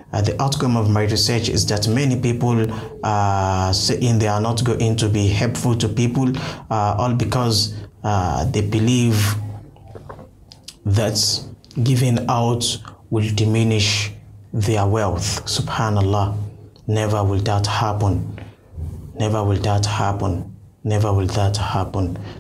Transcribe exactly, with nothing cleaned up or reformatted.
Uh, the outcome of my research is that many people uh, saying they are not going to be helpful to people, uh, all because uh, they believe that giving out will diminish their wealth. Subhanallah, never will that happen. Never will that happen. Never will that happen.